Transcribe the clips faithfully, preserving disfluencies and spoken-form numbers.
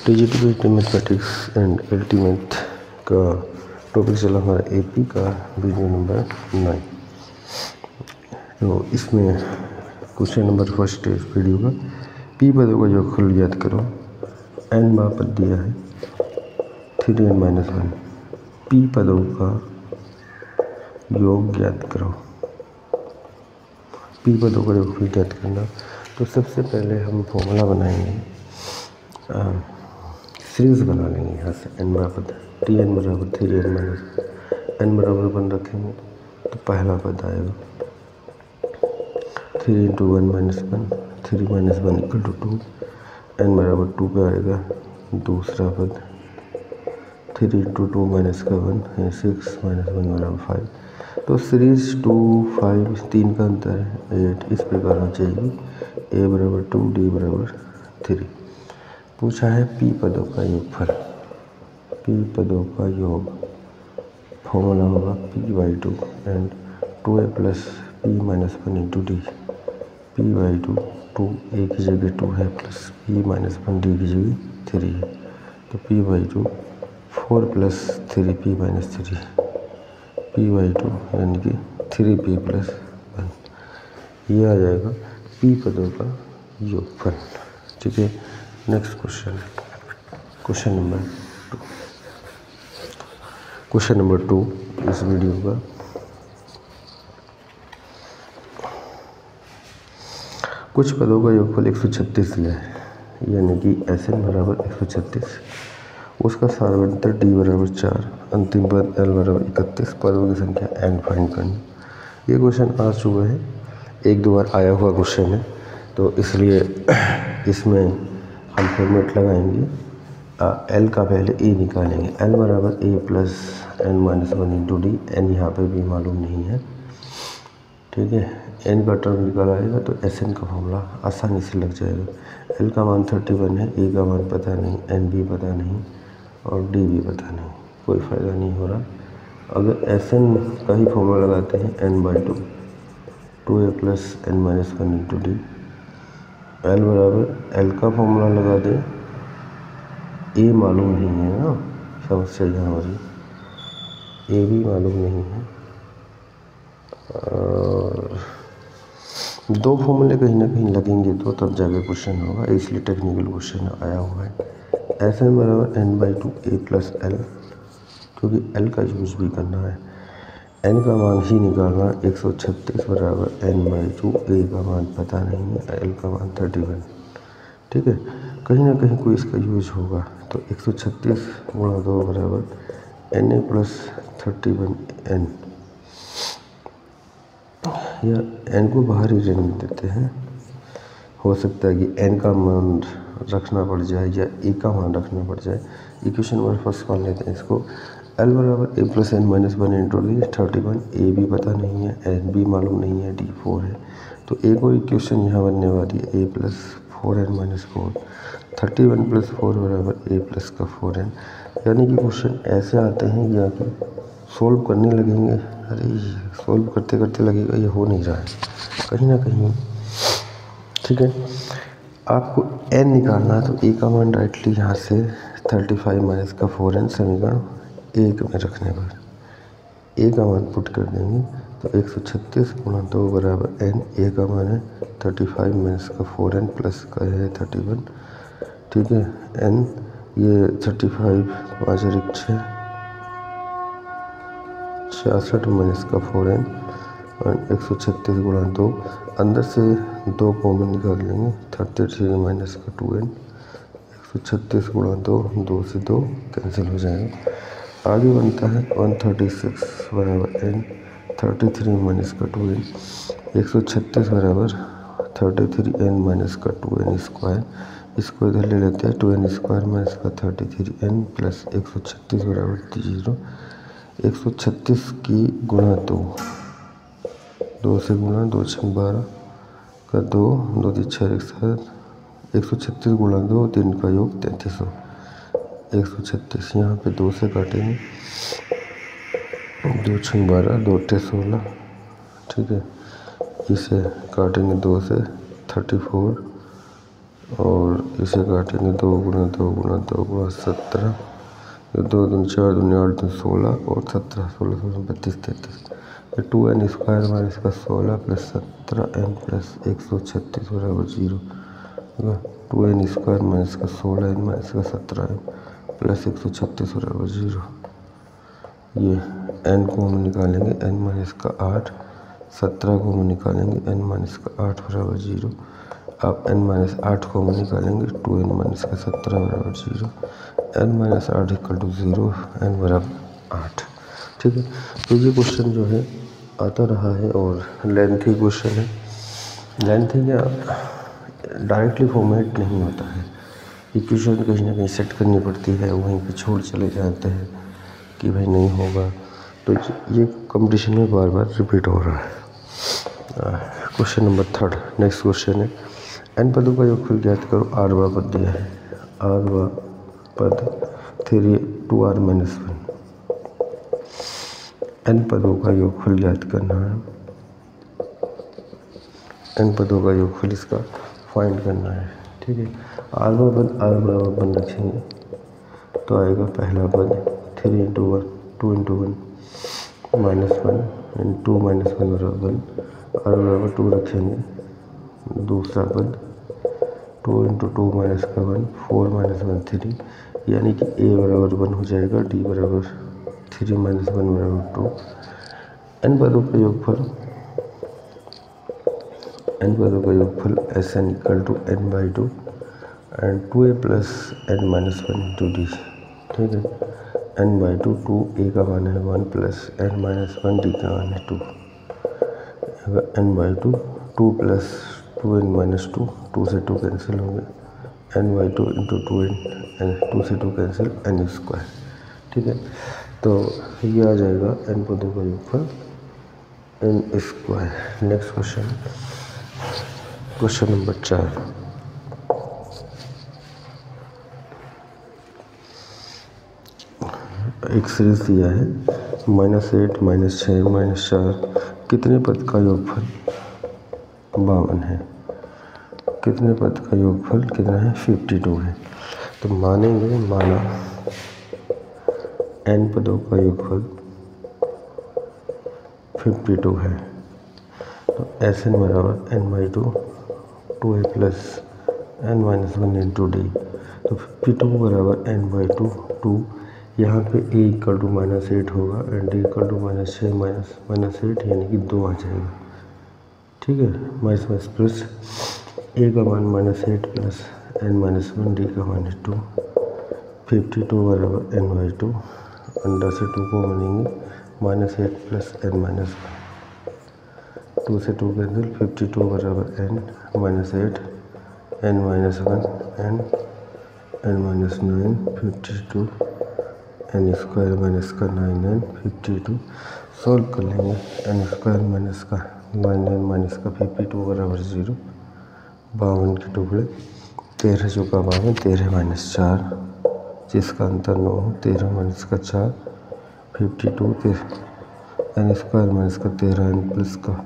Digital mathematics and ultimate का topic चला हमारा एपी का वीडियो नंबर नाइन। तो इसमें क्वेश्चन नंबर फर्स्ट है इस वीडियो का, पी पदों का योगफल ज्ञात करो। एन बार पद दिया है three n minus one. P पदों का योग ज्ञात करो। पी पदों का योगफल ज्ञात करना, तो सबसे पहले हम फॉर्मूला बनाएंगे, सीरीज बना लेंगे। यहाँ से एन बराबर टी एन बराबर थ्री एन माइनस एन बराबर वन रखेंगे तो पहला पद आएगा three into one minus one, three minus one equal to two. N बराबर टू पे आएगा दूसरा पद थ्री इंटू टू माइनस का वन है सिक्स माइनस वन बराबर फाइव। तो सीरीज टू फाइव तीन का अंतर है एट, इस प्रकार होना चाहिए ए बराबर टू डी बराबर थ्री। पूछा है पी पदों का योगफल। पी पदों का योग फॉर्मूला होगा p by two and two a plus p minus one into d. P by two, two a की जगह टू है plus p minus one d की जगह थ्री है, तो p by two four plus three p minus three, p by two यानी कि three P plus one. ये आ जाएगा पी पदों का योगफल। ठीक है, next question, question number two. Question number two इस वीडियो का, कुछ पदों का योगफल एक सौ छत्तीस है, यानी कि एस एन बराबर एक सौ छत्तीस, उसका सार्वंतर डी बराबर चार, अंतिम पद एल बराबर इकतीस, पदों की संख्या एन फाइंड करनी। ये क्वेश्चन आ चुका है, एक दो बार आया हुआ क्वेश्चन है, तो इसलिए इसमें हम फॉर्मेट लगाएंगे। एल का पहले ए निकालेंगे, एल बराबर a plus n minus one into d. N यहाँ पर भी मालूम नहीं है, ठीक है। एन का टर्म निकाल आएगा तो एस एन का फॉर्मूला आसानी से लग जाएगा। एल का मान थर्टी वन है, ए का मान पता नहीं, एन भी पता नहीं और डी भी पता नहीं, कोई फ़ायदा नहीं हो रहा। अगर एस एन का ही फॉर्मूला लगाते हैं n by two, two a plus n minus one into d. L बराबर एल का फॉर्मूला लगा दें, ए मालूम नहीं है ना, समस्या यहाँ हो रही, ए भी मालूम नहीं है। और दो फॉर्मूले कहीं ना कहीं लगेंगे तो तब जाके क्वेश्चन होगा, इसलिए टेक्निकल क्वेश्चन आया हुआ है। एस एन बराबर n by two a plus l, क्योंकि एल का यूज भी करना है। एन का मान ही निकालना, एक सौ छत्तीस बराबर एन बाई टू, ए का मान पता नहीं है, एल का मान थर्टी वन। ठीक है, कहीं ना कहीं कोई इसका यूज होगा, तो एक सौ छत्तीस गुणा दो बराबर n a plus thirty one n, या एन को बाहर ही रहने देते हैं। हो सकता है कि एन का मान रखना पड़ जाए या ए का मान रखना पड़ जाए। इक्वेशन नंबर फर्स्ट मान लेते हैं इसको, एल बराबर a plus n minus one into d thirty one. A भी पता नहीं है, एन भी मालूम नहीं है, डी फोर है, तो एक और इक्वेशन यहाँ बनने वाली है a plus four n minus four. Thirty one plus four बराबर ए प्लस का फोर एन। यानी कि क्वेश्चन ऐसे आते हैं या कि सोल्व करने लगेंगे, अरे सोल्व करते करते लगेगा ये हो नहीं रहा है कहीं ना कहीं। ठीक है, आपको एन निकालना है, तो ए का मान डायरेक्टली यहाँ से थर्टी फाइव माइनस का फोर एन समीकरण एक में रखने पर ए का मान पुट कर देंगे, तो एक सौ छत्तीस गुणा दो बराबर एन, ए का मान है थर्टी फाइव माइनस का फोर एन प्लस का है थर्टी वन। ठीक है, एन ये थर्टी फाइव पाँच एक छः, छियासठ माइनस का फोर एन और एक सौ छत्तीस गुणा दो, अंदर से दो कॉमन निकाल लेंगे, थर्टी थ्री माइनस का टू एन, एक सौ छत्तीस गुणा दो, दो से दो कैंसिल हो जाएगा। आगे बनता है वन थर्टी सिक्स बराबर एन, थर्टी थ्री माइनस का टू एन, एक सौ छत्तीस बराबर थर्टी थ्री एन माइनस का टू एन स्क्वायर। इसको इधर ले लेते हैं, टू एन स्क्वायर माइनस का थर्टी थ्री एन प्लस एक सौ छत्तीस बराबर जीरो। एक सौ छत्तीस की गुणा दो, दो से गुणा, दो छः बारह का दो, दो तीन छः एक सात, एक सौ छत्तीस गुणा दो, तीन का योग तैंतीस सौ। एक सौ छत्तीस यहाँ पे दो से काटेंगे, दो छः बारह, दो अट्ठे सोलह। ठीक है, इसे काटेंगे दो से, थर्टी फोर और इसे काटेंगे दो गुना दो गुना दो गुना सत्रह, दो दूनी चार दूनी आठ दूनी सोलह और सत्रह, सोलह सोलह बत्तीस तैंतीस। टू एन स्क्वायर माइनस का सोलह प्लस सत्रह एन प्लस एक सौ छत्तीस बराबर zero. Two n square minus का सोलह एन माइनस का सत्रह एन प्लस एक सौ छत्तीस बराबर जीरो। ये एन को हम निकालेंगे एन माइनस का आठ, सत्रह को हम निकालेंगे एन माइनस का आठ बराबर जीरो। अब एन माइनस आठ को हम निकालेंगे टू एन माइनस का सत्रह बराबर जीरो। एन माइनस आठ इक्वल टू ज़ीरो, एन बराबर आठ। ठीक है, तो ये क्वेश्चन जो है आता रहा है और लेंथी क्वेश्चन है। लेंथी क्या डायरेक्टली फॉर्मेट नहीं होता है, इक्वेशन कहीं ना कहीं सेट करनी पड़ती है, वहीं पे छोड़ चले जाते हैं कि भाई नहीं होगा, तो ये कंपटीशन में बार बार रिपीट हो रहा है। Question number third, next question है एन पदों का योगफल ज्ञात करो। आर वा पद दिया है, आर वा पद three two r minus one. N पदों का योगफल ज्ञात करना है, एन पदों का योगफल इसका फाइंड करना है। ठीक है, आर वा पद आर बराबर वन रखेंगे तो आएगा पहला पद three into one, two into one minus one in two minus one बराबर वन। आर बराबर टू रखेंगे, दूसरा पद टू इंटू टू माइनस का one, four minus one three, यानी कि ए बराबर वन हो जाएगा, डी बराबर थ्री माइनस वन बराबर टू। एन पदों का योगफल, एन पदों का योगफल s n equal to n by two and two a plus n minus one into d. ठीक है, n by two, two a का मान है one plus n minus one, d का मान है two. N by two, two plus two n minus two, two से two cancel होंगे, n by two into two n, n two से two cancel, n square. ठीक है, तो ये आ जाएगा एन पदों का योगफल n square. Next question, question number चार, एक सीरीज दिया है माइनस एट माइनस छः माइनस चार, कितने पद का योगफल बावन है। कितने पद का योगफल कितना है, फिफ्टी टू है। तो मानेंगे, माना एन पदों का योगफल फिफ्टी टू है, तो एस एन बराबर n by two, two a plus n minus one into d. तो फिफ्टी टू बराबर एन बाई टू, टू यहाँ पे a equal to minus eight होगा and d equal to minus छः minus minus eight, यानी कि दो आ जाएगा। ठीक है, माइनस माइनस प्लस, ए का मान minus eight plus n minus one, d का मान है टू। फिफ्टी टू बराबर एन बाई टू, अंडर से टू को बनेंगे minus eight plus n minus one, two से टू कैंसिल, फिफ्टी टू बराबर n minus eight, n minus one, n n minus nine, fifty two n square minus का nine n, fifty two solve कर लेंगे, n square minus का nine n minus का fifty two बराबर zero. बावन के टुकड़े, तेरह जो का बावन, तेरह माइनस चार जिसका अंतर नौ हो, तेरह माइनस का चार, fifty two, n square minus का तेरह एन प्लस का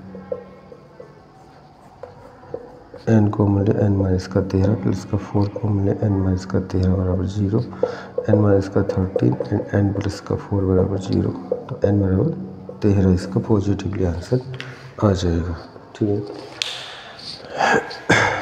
एन को मिले एन माइनस का तेरह प्लस का फोर को मिले एन माइनस का तेरह बराबर जीरो, एन माइनस का थर्टीन एंड एन प्लस का फोर बराबर जीरो। तो एन बराबर तेरह इसका पॉजिटिवली आंसर आ जाएगा। ठीक है।